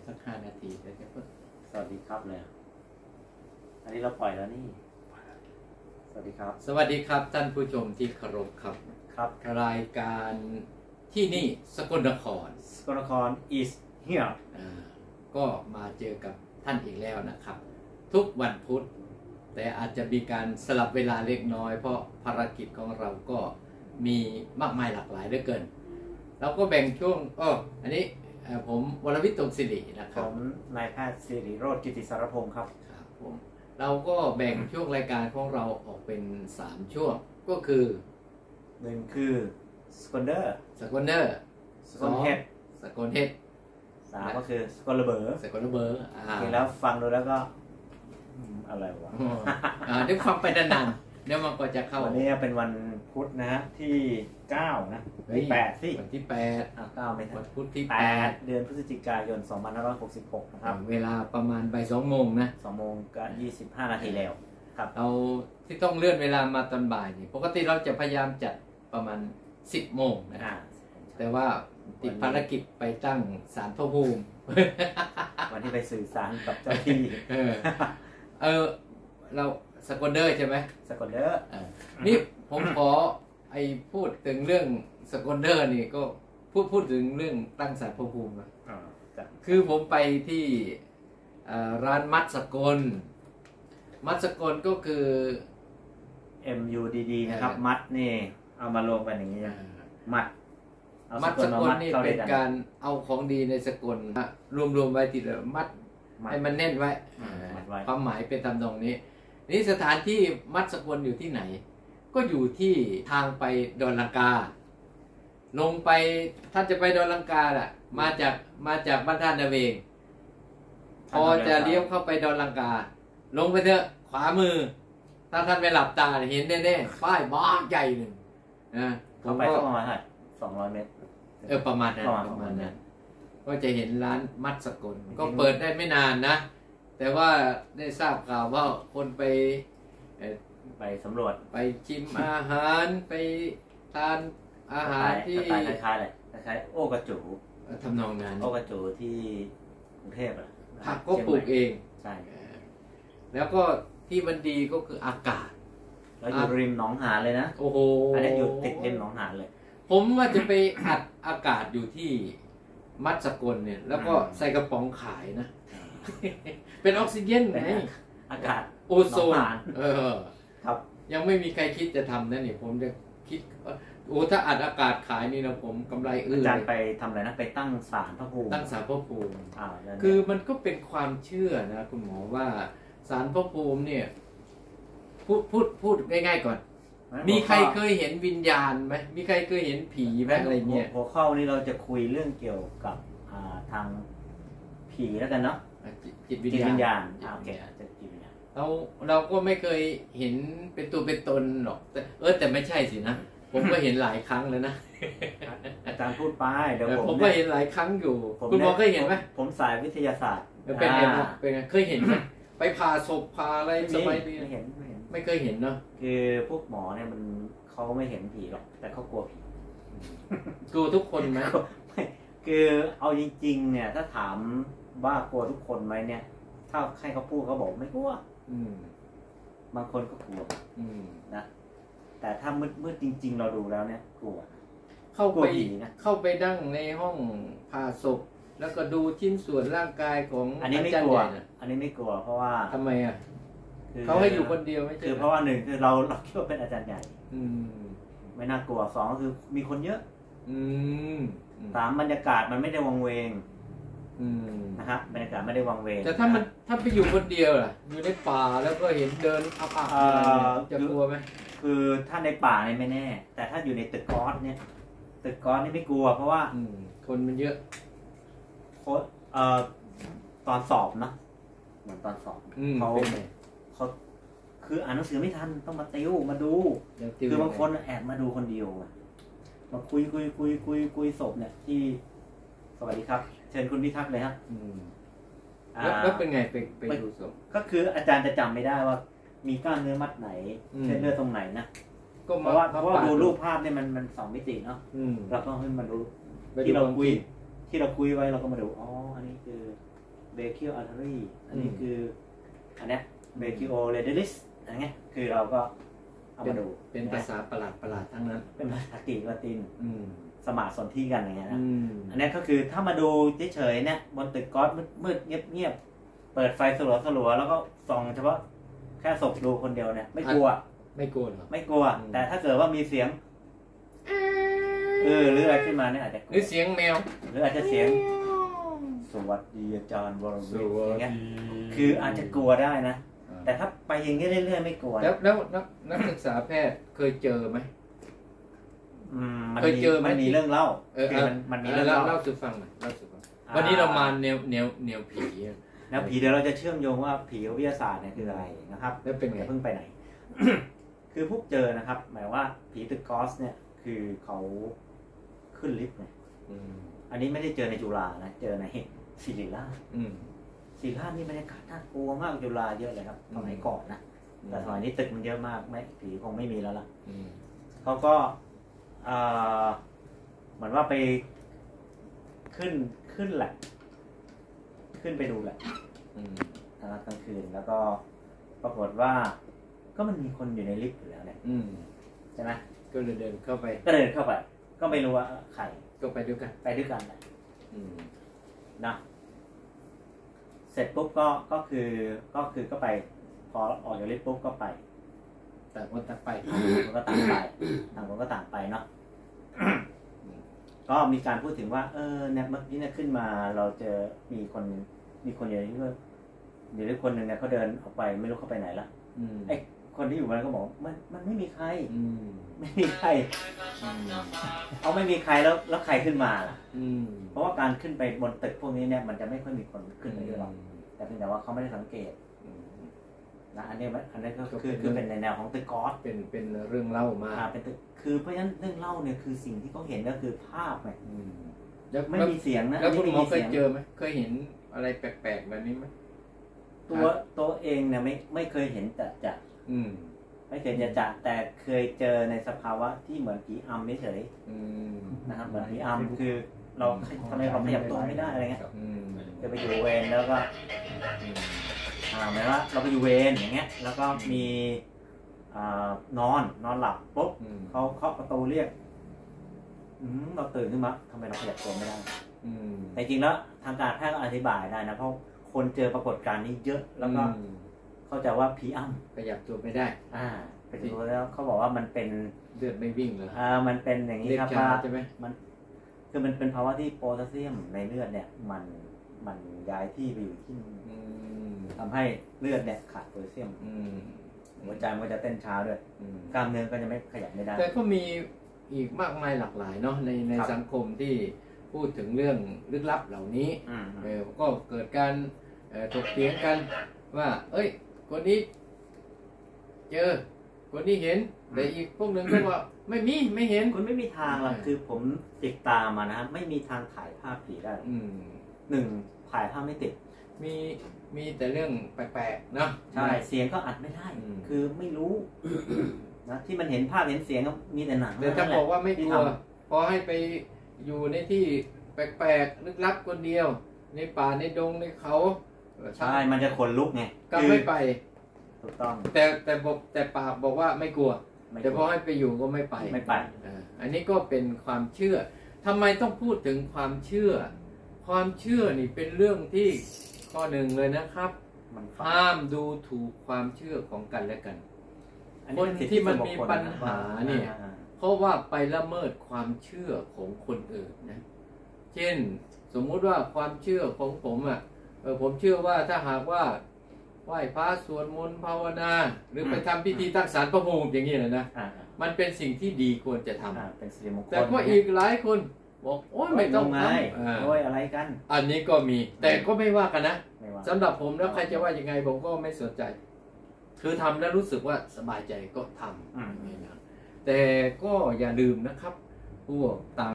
สัก5 นาทีแล้วจะสวัสดีครับเลยอันนี้เราปล่อยแล้วนี่สวัสดีครับสวัสดีครับท่านผู้ชมที่เคารพครับครับรายการที่นี่สกลนคร is here ก็มาเจอกับท่านอีกแล้วนะครับทุกวันพุธแต่อาจจะมีการสลับเวลาเล็กน้อยเพราะภารกิจของเราก็มีมากมายหลากหลายเหลือเกินเราก็แบ่งช่วงอันนี้ผมวรวิทย์ ตงศิรินะครับผมนายแพทย์ศิริโรจน์ กิติสารพงศ์ครับผมเราก็แบ่งช่วงรายการของเราออกเป็น3ช่วงก็คือ 1คือสกลเดอร์สกลเดอร์ 2 สกลเฮด 3ก็คือสกลเบอร์แล้วฟังดูแล้วก็อะไรวะด้วยความไปนานๆเดี๋ยวมันก็จะเข้าวันนี้เป็นวันพุธนะฮะที่9นะ8สิวันที่ 9ไม่ทันวันพุธที่ 8เดือนพฤศจิกายน2566นะครับเวลาประมาณบ่าย2 โมงนะ 2 โมงกับ25 นาทีแล้วครับเราที่ต้องเลื่อนเวลามาตอนบ่ายนี่ปกติเราจะพยายามจัดประมาณ10 โมงนะแต่ว่าติดภารกิจไปตั้งศาลพระภูมิวันที่ไปสื่อสารกับเจ้าที่เราสกลเดอร์ใช่ไหมสกลเดอร์นี่ผมขอพูดถึงเรื่องสกลเดอร์นี่ก็พูดถึงเรื่องตั้งศาลพระภูมินะคือผมไปที่ร้านมัดสกลก็คือ MUDD นะครับมัดนี่เอามารวมกันอย่างนี้มัดสกลนี่เป็นการเอาของดีในสกลรวมไว้ทีเดียวมัดให้มันแน่นไว้ความหมายเป็นตำนองนี้นี่สถานที่มัดสกลอยู่ที่ไหนก็อยู่ที่ทางไปดอนลังกาลงไปท่านจะไปดอนลังกาล่ะมาจากบ้านท่านนาเวงพอจะเลี้ยวเข้าไปดอนลังกาลงไปเถอะขวามือถ้าท่านไปหลับตาเห็นแน่ๆป้ายบ้านใหญ่หนึ่งเข้าไปประมาณ200 เมตรประมาณนั้นก็จะเห็นร้านมัดสกลก็เปิดได้ไม่นานนะแต่ว่าได้ทราบข่าวว่าคนไปสำรวจไปชิมอาหารไปทานอาหารที่คล้ายๆเลยคล้ายๆโอกระจูทำนองนั้นโอกระจูที่กรุงเทพผักก็ปลูกเองใช่แล้วก็ที่มันดีก็คืออากาศแล้วอยู่ริมหนองหานเลยนะโอ้โหอันนี้อยู่ติดริมหนองหานเลยผมว่าจะไปอัดอากาศอยู่ที่มัดสกลเนี่ยแล้วก็ใส่กระป๋องขายนะเป็นออกซิเจนไงอากาศโอโซนครับยังไม่มีใครคิดจะทำนะเนี่ยผมจะคิดถ้าอัดอากาศขายนี่นะผมกำไรอาจารย์ไปทำอะไรนะไปตั้งศาลพระภูมิคือมันก็เป็นความเชื่อนะคุณหมอว่าศาลพระภูมิเนี่ยพูดง่ายๆก่อนมีใครเคยเห็นวิญญาณไหมมีใครเคยเห็นผีไหมอะไรเงี้ยหัวข้อนี้เราจะคุยเรื่องเกี่ยวกับทางผีแล้วกันเนาะจิตวิญญาณโอเคจิตวิญญาณเราก็ไม่เคยเห็นเป็นตัวเป็นตนหรอกแต่ไม่ใช่สินะผมก็เห็นหลายครั้งแล้วนะอาจารย์พูดไปเดี๋ยวผมก็เห็นหลายครั้งอยู่คุณหมอเคยเห็นไหมผมสายวิทยาศาสตร์เป็นไงเคยเห็นไหมไปผ่าศพผ่าอะไรสมัยนี้ไม่เคยเห็นเนาะคือพวกหมอเนี่ยเขาไม่เห็นผีหรอกแต่เขากลัวผีกลัวทุกคนไหมคือเอาจริงๆเนี่ยถ้าถามว่ากลัวทุกคนไหมเนี่ยถ้าให้เขาพูดเขาบอกไม่กลัวบางคนก็กลัวนะแต่ถ้ามืดจริงๆเราดูแล้วเนี่ยกลัวเข้าไปนั่งในห้องผ่าศพแล้วก็ดูชิ้นส่วนร่างกายของอันนี้ไม่กลัวอันนี้ไม่กลัวเพราะว่าทำไมเขาให้อยู่คนเดียวไม่ใช่คือเพราะว่า1คือเราคิดว่าเป็นอาจารย์ใหญ่ไม่น่ากลัว2ก็คือมีคนเยอะ3บรรยากาศมันไม่ได้วังเวงนะครับบรรยากาศไม่ได้วังเวงแต่ถ้าไปอยู่คนเดียวล่ะอยู่ในป่าแล้วก็เห็นเดินอับจะกลัวไหมคือถ้าในป่าเนี่ยไม่แน่แต่ถ้าอยู่ในตึกก๊อซเนี่ยตึกก๊อซนี่ไม่กลัวเพราะว่าคนมันเยอะตอนสอบนะเหมือนตอนสอบเขาคืออ่านหนังสือไม่ทันต้องมาติวมาดูคือบางคนแอบมาดูคนเดียวมาคุยศพเนี่ยที่สวัสดีครับเชิญคุณพิทักษ์เลยฮะแล้วเป็นไงไปดูศพก็คืออาจารย์จะจำไม่ได้ว่ามีกล้ามเนื้อมัดไหนเส้นเลือดตรงไหนนะเพราะว่าดูรูปภาพเนี่ยมัน2 มิติเนาะเราก็ให้มาดูที่เราคุยไว้เราก็มาดูอ๋ออันนี้คือ brachial artery อันนี้คืออันเนี้ย brachioradialis อะไรเงี้ยคือเราก็เอามาดูเป็นภาษาประหลาดทั้งนั้นเป็นภาษากรีกละตินสมาสนธิกันอย่างเงี้ยนะอันนี้ก็คือถ้ามาดูเฉยๆเนี่ยบนตึกก๊อซมืดๆเงียบๆเปิดไฟสลัวๆแล้วก็ส่องเฉพาะแค่ศพดูคนเดียวเนี่ยไม่กลัวหรอไม่กลัวแต่ถ้าเกิดว่ามีเสียงหรืออะไรขึ้นมาเนี่ยอาจจะหรือเสียงแมวหรืออาจจะเสียงสวัสดีอาจารย์วรวิทย์อย่างเงี้ยคืออาจจะกลัวได้นะแต่ถ้าไปอย่างนี้เรื่อยๆไม่กลัวแล้วนักศึกษาแพทย์เคยเจอไหมเคยเจอมันมีเรื่องเล่ามันมีเรื่องเล่าสู่ฟังหน่อยวันนี้เรามาแนวผีแนวผีเดี๋ยวเราจะเชื่อมโยงว่าผีวิทยาศาสตร์เนี่ยคืออะไรนะครับแล้วเป็นไงเพิ่งไปไหน คือพวกเจอนะครับหมายว่าผีตึกก๊อซเนี่ยคือเขาขึ้นลิฟต์ไงอันนี้ไม่ได้เจอในจุฬานะเจอในศิริราชศิริราชนี่บรรยากาศน่ากลัวมากจุฬาเยอะเลยครับสมัยก่อนนะแต่สมัยนี้ตึกมันเยอะมากไม่ผีคงไม่มีแล้วล่ะเขาก็เหมือนว่าไปขึ้นแหละขึ้นไปดูแหละนะครับกลางคืนแล้วก็ปรากฏว่าก็มันมีคนอยู่ในลิฟต์อยู่แล้วเนี่ยใช่ไหมก็เลยเดินเข้าไปก็ไม่รู้ว่าใครก็ไปด้วยกันแหละนะเสร็จปุ๊บก็คือก็ไปพอออกจากลิฟต์ปุ๊บก็ไปต่างคนต่างไปมันก็ต่างไปต่างคนก็ต่างไปเนาะก็มีการพูดถึงว่าเนี่ยเมื่อกี้เนี่ยขึ้นมาเราเจอมีคนอยู่ในนี้ด้วยเดี๋ยวคนหนึ่งเนี่ยเขาเดินออกไปไม่รู้เขาไปไหนละไอ้คนที่อยู่บนนั้นก็บอกมันไม่มีใครไม่มีใครเอาไม่มีใครแล้วใครขึ้นมาล่ะเพราะว่าการขึ้นไปบนตึกพวกนี้เนี่ยมันจะไม่ค่อยมีคนขึ้นไปด้วยหรอกแต่เพียงแต่ว่าเขาไม่ได้สังเกตนะอันนี้ก็คือเป็นในแนวของตึกก๊อซเป็นเรื่องเล่ามาเป็นตึกคือเพราะฉะนั้นเรื่องเล่าเนี่ยคือสิ่งที่เขาเห็นก็คือภาพไงไม่มีเสียงนะแล้วคุณหมอเคยเจอไหมเคยเห็นอะไรแปลกๆแบบนี้ไหมตัวเองเนี่ยไม่เคยเห็นจะไม่เคยจะแต่เคยเจอในสภาวะที่เหมือนผีอำเฉยนะครับเหมือนผีอำคือเราทำไมเราขยับตัวไม่ได้อะไรเงี้ยจะไปอยู่เวรแล้วก็หมายว่าเราไปอยู่เวรอย่างเงี้ยแล้วก็มีนอนหลับปุ๊บเขาเคาะประตูเรียกเราตื่นขึ้นมาทำไมเราขยับตัวไม่ได้แต่จริงแล้วทางการแพทย์ก็อธิบายได้นะเพราะคนเจอปรากฏการณ์นี้เยอะแล้วก็เข้าใจว่าผีอ้ำขยับตัวไม่ได้ไปดูแล้วเขาบอกว่ามันเป็นเลือดไม่วิ่งเลยมันเป็นอย่างนี้ครับว่าใช่ไหมมันคือมันเป็นภาวะที่โพแทสเซียมในเลือดเนี่ยมันย้ายที่ไปอยู่ที่ทำให้เลือดเนี่ยขาดโพแทสเซียมหัวใจมันจะเต้นช้าด้วยกล้ามเนื้อก็จะไม่ขยับไม่ได้แต่ก็มีอีกมากมายหลากหลายเนาะในสังคมที่พูดถึงเรื่องลึกลับเหล่านี้ก็เกิดการถกเถียงกันว่าคนนี้เจอคนนี้เห็นแต่อีกพวกหนึ่งก็ว่าไม่เห็นคุณไม่มีทางหรอกคือผมติดตามมานะไม่มีทางถ่ายภาพผีได้หนึ่งถ่ายภาพไม่ติดมีแต่เรื่องแปลกๆนะใช่เสียงก็อัดไม่ได้คือไม่รู้นะที่มันเห็นภาพเห็นเสียงก็มีแต่หนังแต่ถ้าบอกว่าไม่กลัวพอให้ไปอยู่ในที่แปลกๆลึกลับคนเดียวในป่าในดงในเขาใช่มันจะขนลุกไงก็ไม่ไปถูกต้องแต่ปากบอกว่าไม่กลัวแต่พอให้ไปอยู่ก็ไม่ไปอันนี้ก็เป็นความเชื่อทำไมต้องพูดถึงความเชื่อนี่เป็นเรื่องที่ข้อหนึ่งเลยนะครับห้ามดูถูกความเชื่อของกันและกันคนที่มันมีปัญหาเนี่ยเพราะว่าไปละเมิดความเชื่อของคนอื่นนะเช่นสมมุติว่าความเชื่อของผมผมเชื่อว่าถ้าหากว่าไหว้พระสวดมนต์ภาวนาหรือไปทำพิธีตั้งศาลพระภูมิอย่างนี้นะมันเป็นสิ่งที่ดีควรจะทำเป็นสิริมงคลแต่ก็อีกหลายคนบอกโอ้ยไม่ต้องทำโอ้ยอะไรกันอันนี้ก็มีแต่ก็ไม่ว่ากันนะสำหรับผมแล้วใครจะว่ายังไงผมก็ไม่สนใจคือทำแล้วรู้สึกว่าสบายใจก็ทำแต่ก็อย่าลืมนะครับพวกตาม